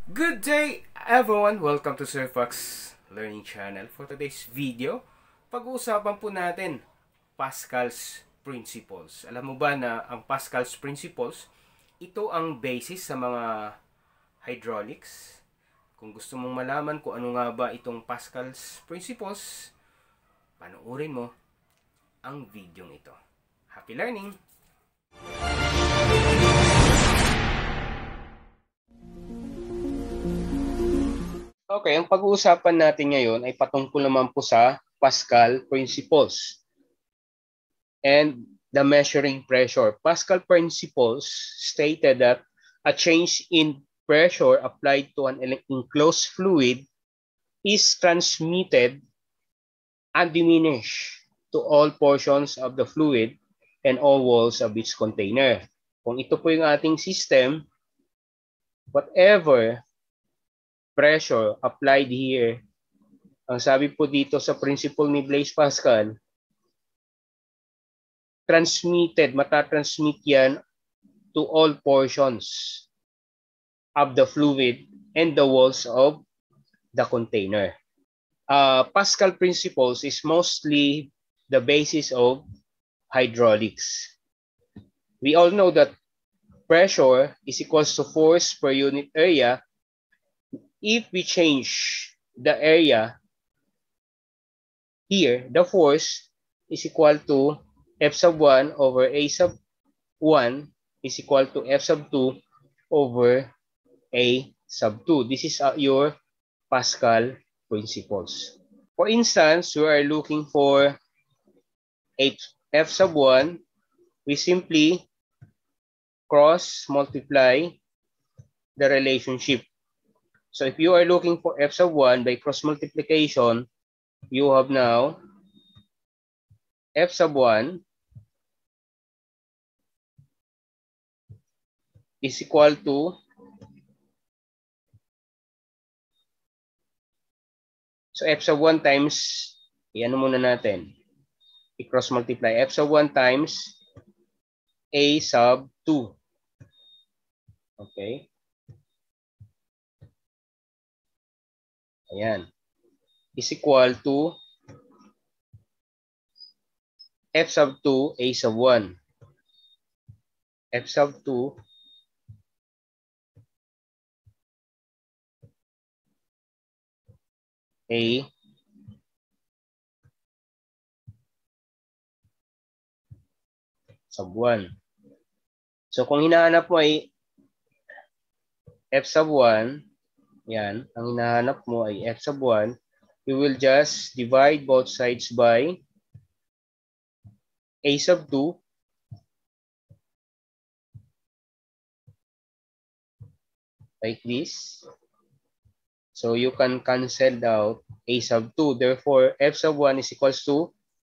Good day everyone! Welcome to Sir Fox Learning Channel. For today's video, pag-uusapan po natin Pascal's Principles. Alam mo ba na ang Pascal's Principles, ito ang basis sa mga hydraulics. Kung gusto mong malaman kung ano nga ba itong Pascal's Principles, panoorin mo ang video ito. Happy learning! Okay, ang pag-uusapan natin ngayon ay patungkol naman po sa Pascal Principles and the measuring pressure. Pascal Principles stated that a change in pressure applied to an enclosed fluid is transmitted undiminished to all portions of the fluid and all walls of its container. Kung ito po yung ating system, whatever pressure applied here, ang sabi po dito sa principle ni Blaise Pascal, matatransmit yan to all portions of the fluid and the walls of the container. Pascal Principles is mostly the basis of hydraulics. We all know that pressure is equals to force per unit area. If we change the area here, the force is equal to F sub 1 over A sub 1 is equal to F sub 2 over A sub 2. This is your Pascal Principles. For instance, we are looking for F sub 1. We simply cross multiply the relationship. So if you are looking for F sub 1 by cross multiplication, you have now F sub 1 is equal to, so F sub 1 times, iyan muna natin, i-cross multiply, F sub 1 times A sub 2. Okay. Ayan. Is equal to F sub 2 A sub 1. F sub 2 A sub 1. So kung hinahanap mo ay F sub 1, yan, ang hinahanap mo ay F sub 1, you will just divide both sides by A sub 2 like this. So you can cancel out A sub 2. Therefore, F sub 1 is equals to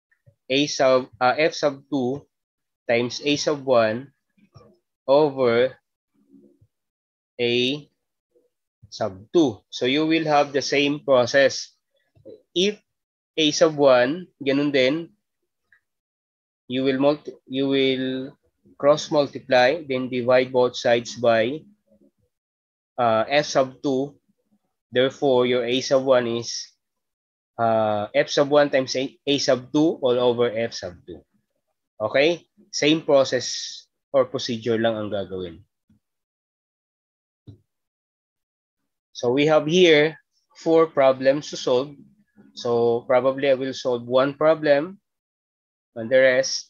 F sub 2 times A sub 1 over A sub 2. So you will have the same process. If A sub 1, ganun din, you will cross multiply, then divide both sides by F sub 2. Therefore, your A sub 1 is F sub 1 times A sub 2 all over F sub 2. Okay? Same process or procedure lang ang gagawin. So we have here 4 problems to solve. So probably I will solve 1 problem and the rest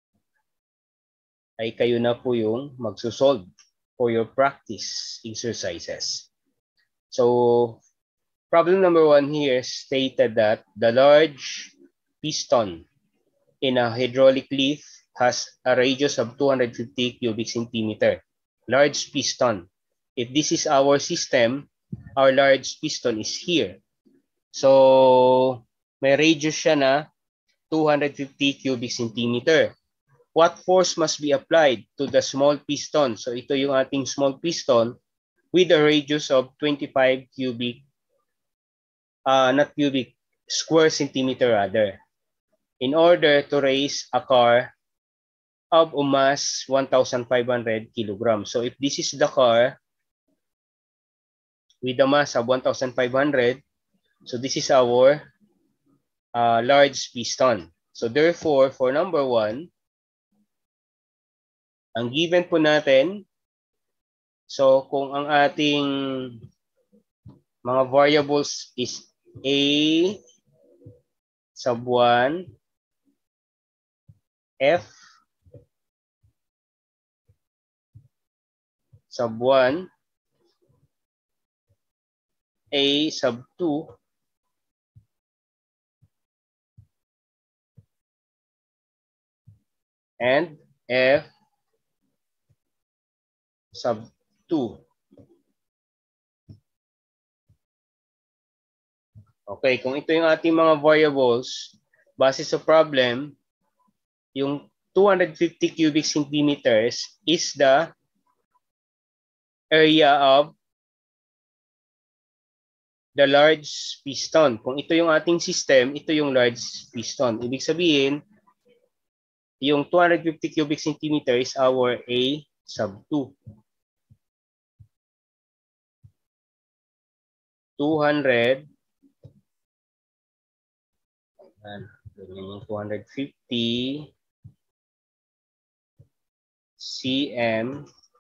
ay kayo na po yung magsusolve for your practice exercises. So problem number 1 here stated that the large piston in a hydraulic lift has a radius of 250 cubic centimeter. Large piston. If this is our system, our large piston is here. So, may radius siya na 250 cubic centimeter. What force must be applied to the small piston? So, ito yung ating small piston with a radius of 25 cubic, not cubic, square centimeter rather, in order to raise a car of a mass 1,500 kilograms. So, if this is the car, with a mass of 1,500. So this is our large piston. So therefore, for number 1, ang given po natin, so kung ang ating mga variables is A sub 1, F sub 1, A sub 2, and F sub 2. Okay, kung ito yung ating mga variables, base sa problem, yung 250 cubic centimeters is the area of the large piston. Kung ito yung ating system, ito yung large piston. Ibig sabihin, yung 250 cubic centimeters is our A sub 2. 200, yung 250 cm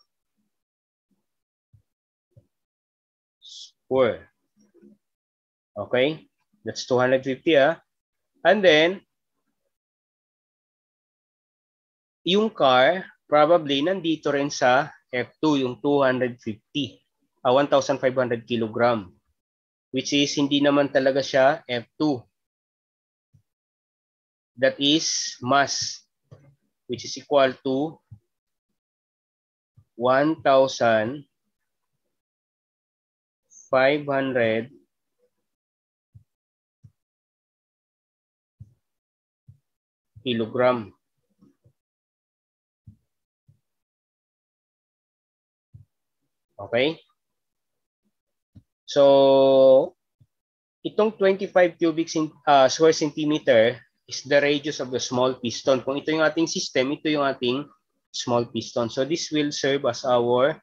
square. Okay? That's 250 And then, yung car, probably nandito rin sa F2, yung 250. 1,500 kilogram. Which is, hindi naman talaga siya F2. That is mass, which is equal to 1,500 kilogram. Okay? So, itong 25 cubic square centimeter is the radius of the small piston. Kung ito yung ating system, ito yung ating small piston. So, this will serve as our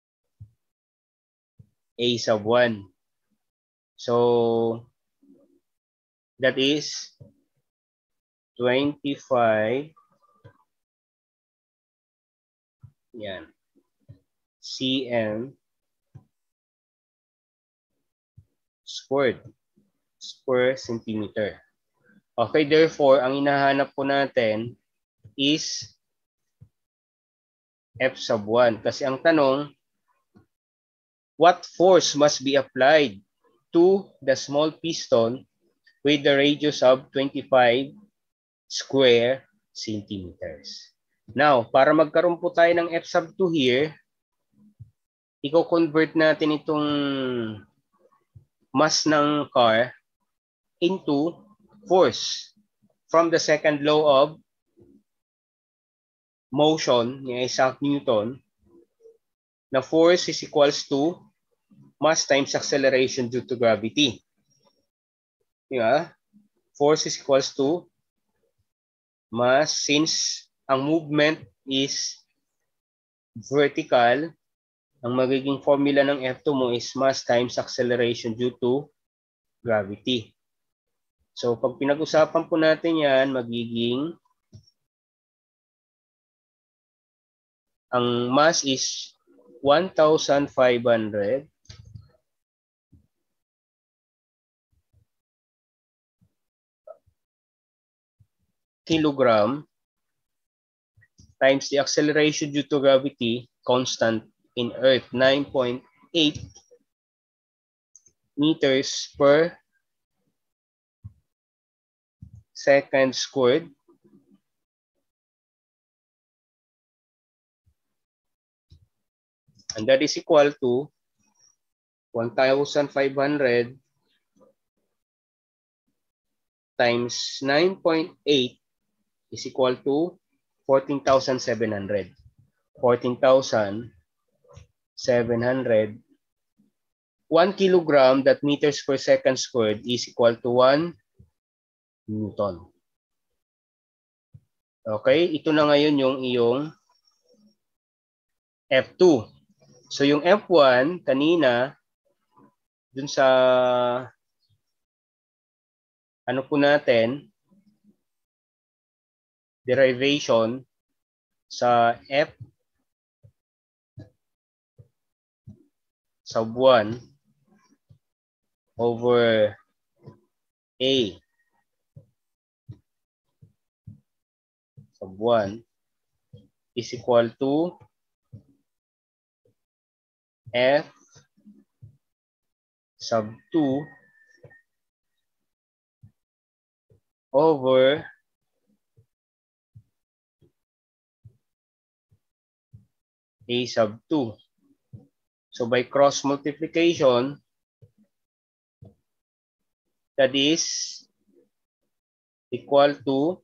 A sub 1. So, that is 25 cm square centimeter. Okay, therefore, ang hinahanap po natin is F sub 1. Kasi ang tanong, what force must be applied to the small piston with the radius of 25 square centimeters? Now, para magkaroon po tayo ng F sub 2 here, i-convert natin itong mass ng car into force from the second law of motion ni Isaac Newton, na force is equals to mass times acceleration due to gravity. Force is equals to mass, since ang movement is vertical, ang magiging formula ng F2 mo is mass times acceleration due to gravity. So, pag pinag-usapan po natin yan, magiging ang mass is 1,500 kilogram times the acceleration due to gravity constant in Earth, 9.8 meters per second squared. And that is equal to 1,500 times 9.8 is equal to 14,700. 14,700. 1 kilogram, that meters per second squared, is equal to 1 Newton. Okay, ito na ngayon yung iyong F2. So yung F1 kanina dun sa ano po natin, derivation sa F sub 1 over A sub 1 is equal to F sub 2 over A sub 2. So by cross multiplication, that is equal to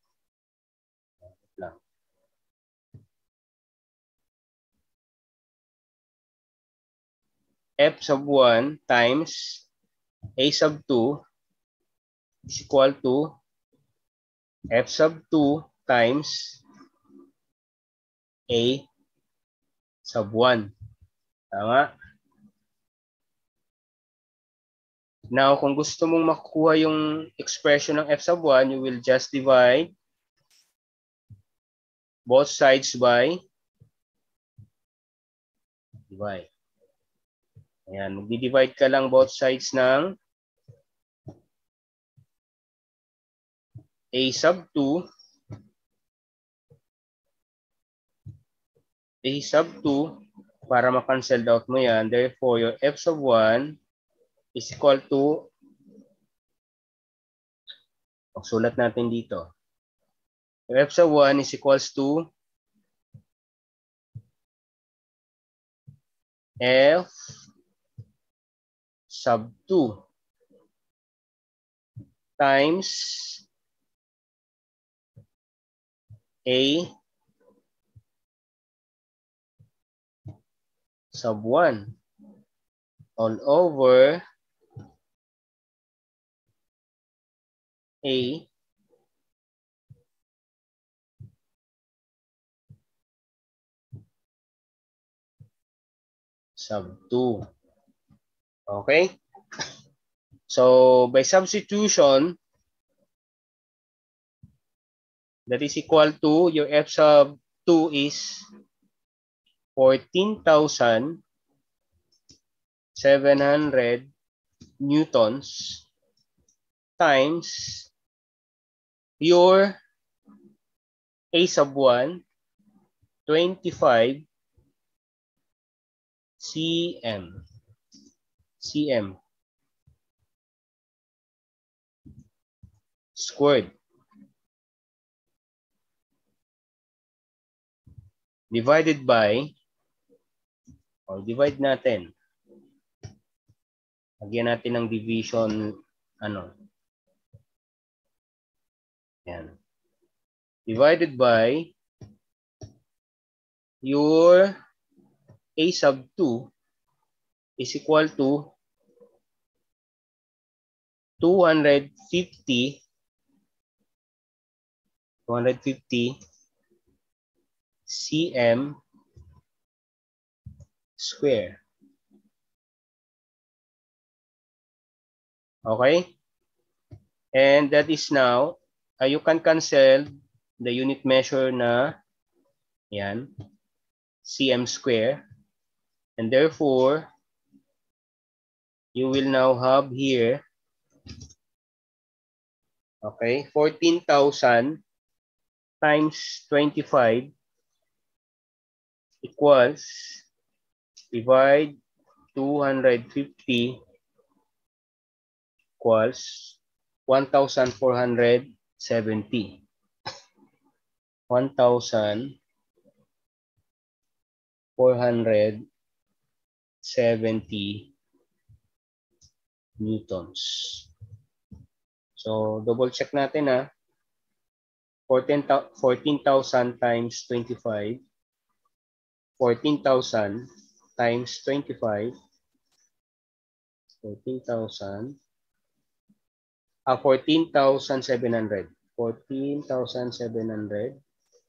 F sub 1 times A sub 2 is equal to F sub 2 times A sub 1. Tama? Now, kung gusto mong makukuha yung expression ng F sub 1, you will just divide both sides by divide. Ayan, mag-divide ka lang both sides ng A sub 2 para ma-cancel out mo yan. Therefore, your F sub 1 is equal to, sulat natin dito. Your F sub 1 is equals to F sub 2 times A sub 1 all over A sub 2. Okay? So, by substitution, that is equal to, your F sub 2 is 14,700 newtons times your A sub 1, 25 cm squared divided by, divide natin. Lagyan natin ng division, yan. Divided by your A sub 2 is equal to 250 cm square. Okay? And that is now, you can cancel the unit measure na yan, cm square. And therefore, you will now have here, okay, 14,000 times 25 equals, divide 250 equals 1,470. 1,470 newtons. So, double check natin 14,000 times 25. 14,000 times 25. 14,700. 14,700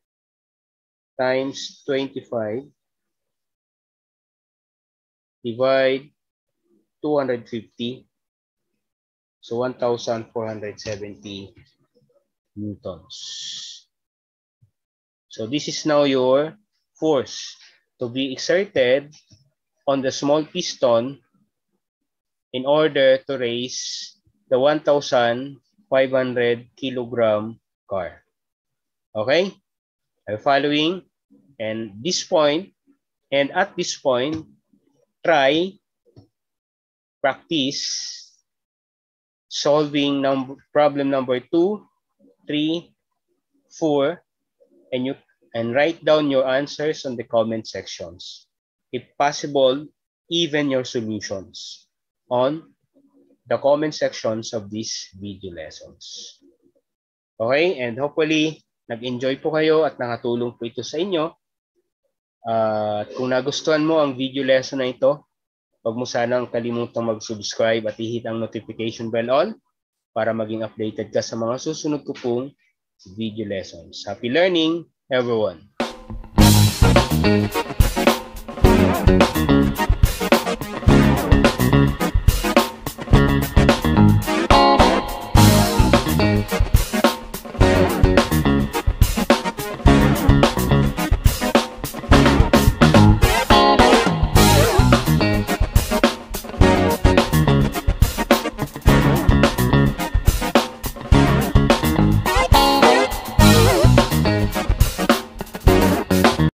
times 25 divide 250. So 1,470 newtons. So this is now your force to be exerted on the small piston in order to raise the 1,500 kilogram car. Okay? Are you following? And at this point, practice solving problem number 2, 3, 4, and write down your answers on the comment sections. If possible, even your solutions on the comment sections of these video lessons. Okay, and hopefully, nag-enjoy po kayo at nakatulong po ito sa inyo. Kung nagustuhan mo ang video lesson na ito, huwag mo sanang kalimutang mag-subscribe at i-hit ang notification bell on para maging updated ka sa mga susunod ko pong video lessons. Happy learning, everyone!